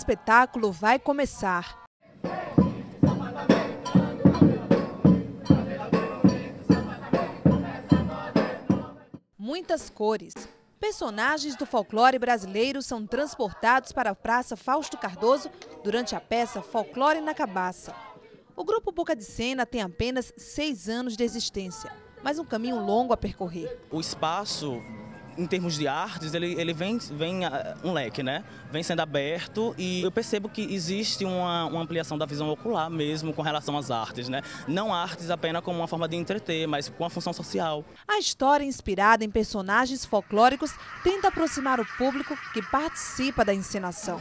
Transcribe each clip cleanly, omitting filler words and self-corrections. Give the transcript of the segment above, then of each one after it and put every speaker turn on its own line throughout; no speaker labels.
espetáculo vai começar. Muitas cores. Personagens do folclore brasileiro são transportados para a Praça Fausto Cardoso durante a peça Folclore na Cabaça. O grupo Boca de Cena tem apenas 6 anos de existência, mas um caminho longo a percorrer.
O espaço, em termos de artes, ele vem um leque, né? Vem sendo aberto e eu percebo que existe uma ampliação da visão ocular mesmo com relação às artes, né? Não artes apenas como uma forma de entreter, mas com uma função social.
A história, inspirada em personagens folclóricos, tenta aproximar o público que participa da encenação.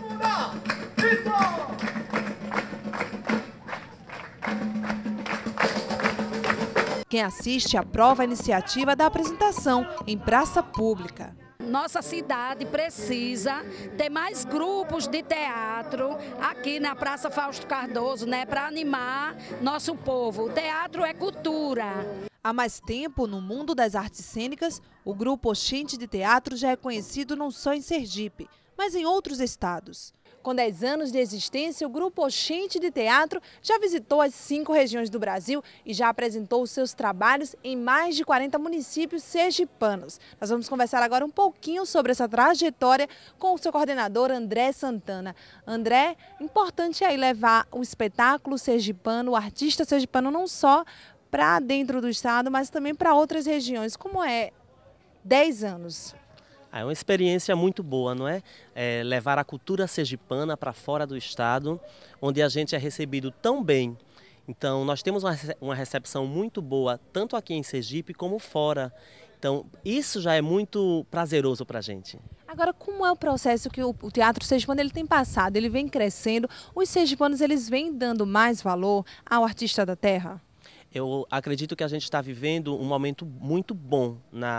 Quem assiste aprova a iniciativa da apresentação em praça pública.
Nossa cidade precisa ter mais grupos de teatro aqui na Praça Fausto Cardoso, né, para animar nosso povo. O teatro é cultura.
Há mais tempo, no mundo das artes cênicas, o grupo Oxente de Teatro já é conhecido não só em Sergipe, mas em outros estados. Com 10 anos de existência, o grupo Oxente de Teatro já visitou as 5 regiões do Brasil e já apresentou seus trabalhos em mais de 40 municípios sergipanos. Nós vamos conversar agora um pouquinho sobre essa trajetória com o seu coordenador, André Santana. André, importante aí levar o espetáculo sergipano, o artista sergipano, não só para dentro do estado, mas também para outras regiões. Como é 10 anos?
É uma experiência muito boa, não é? Levar a cultura sergipana para fora do estado, onde a gente é recebido tão bem. Então, nós temos uma recepção muito boa, tanto aqui em Sergipe como fora. Então, isso já é muito prazeroso para a gente.
Agora, como é o processo que o teatro sergipano ele tem passado? Ele vem crescendo, os sergipanos eles vêm dando mais valor ao artista da terra?
Eu acredito que a gente está vivendo um momento muito bom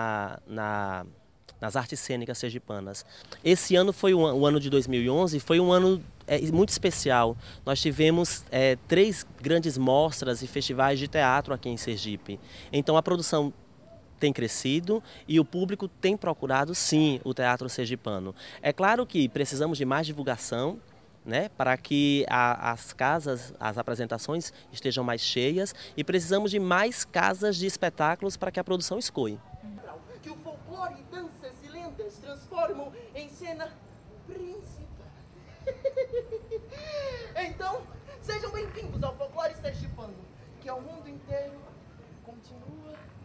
nas artes cênicas sergipanas. Esse ano foi o ano de 2011, foi um ano muito especial. Nós tivemos 3 grandes mostras e festivais de teatro aqui em Sergipe. Então a produção tem crescido e o público tem procurado sim o teatro sergipano. É claro que precisamos de mais divulgação, né, para que as casas, as apresentações estejam mais cheias e precisamos de mais casas de espetáculos para que a produção escoe.
Que o folclore, danças e lendas transformam em cena principal. Então, sejam bem-vindos ao folclore sergipano, que ao mundo inteiro continua